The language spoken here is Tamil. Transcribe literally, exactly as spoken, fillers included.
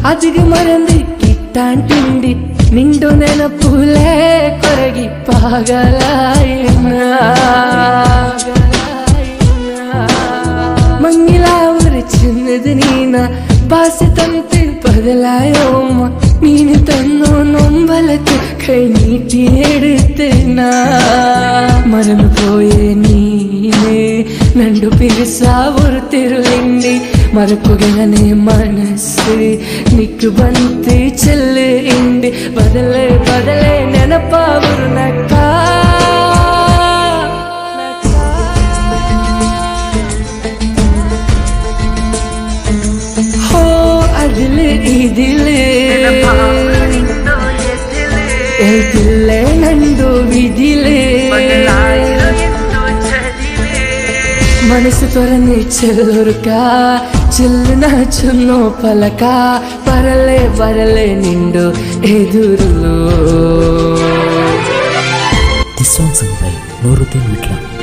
ಅದಿಗ ಮರಂದಿ ಕಿಟ್ಟಾಂಟಿಂಡಿ ನಿಂಡು ನೆನಪುಲೇ ಕೊರಗಿ ಪಾಗಲಾಯಿನ ಮಂಗಿಲಾ ಉರಿಚಿನ್ನದು ನೀನ ಬಾಸಿ ತಂತೆ ಬದಲಾಯೋಮ್ಮ ನೀನು ತನ್ನೋ ನೊಂಬಲಕ್ಕೆ ಕೈ ನೀಟಿ எடுத்தேனா மறந்து போயே நீனே நண்டு பிரிசா ஒரு திருளிண்டி மறக்குகனே மனசு நிக்கு ಬಂತೆ ಚೆಲ್ಲು ಇಂಡಿ ಬದಲೇ ಬದಲೇ ನೆನಪಾ ஒரு ನಕ್ಕಾ ಹೋ ಅದಿಲೆ ಇದಿಲೆ ಎದಿಲೆ ನಂದು ವಿದಿಲೆ మనసు తొరని చెల్లురుకా చెల్లున చున్నో పలక పరలే వరలే నిండు ఎదురులో. This song sung by Nuruddin Vikram.